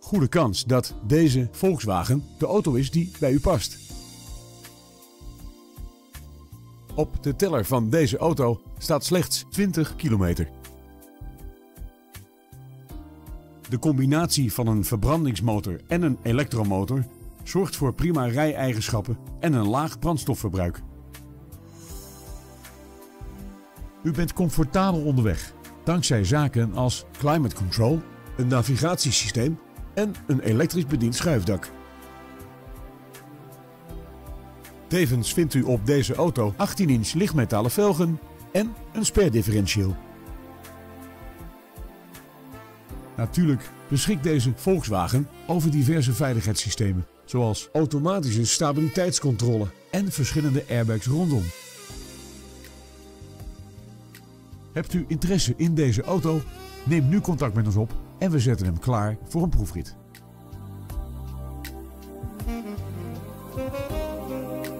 goede kans dat deze Volkswagen de auto is die bij u past. Op de teller van deze auto staat slechts 20 kilometer. De combinatie van een verbrandingsmotor en een elektromotor zorgt voor prima rij-eigenschappen en een laag brandstofverbruik. U bent comfortabel onderweg, dankzij zaken als climate control, een navigatiesysteem en een elektrisch bediend schuifdak. Tevens vindt u op deze auto 18-inch lichtmetalen velgen en een sperdifferentieel. Natuurlijk beschikt deze Volkswagen over diverse veiligheidssystemen, zoals automatische stabiliteitscontrole en verschillende airbags rondom. Hebt u interesse in deze auto? Neem nu contact met ons op en we zetten hem klaar voor een proefrit.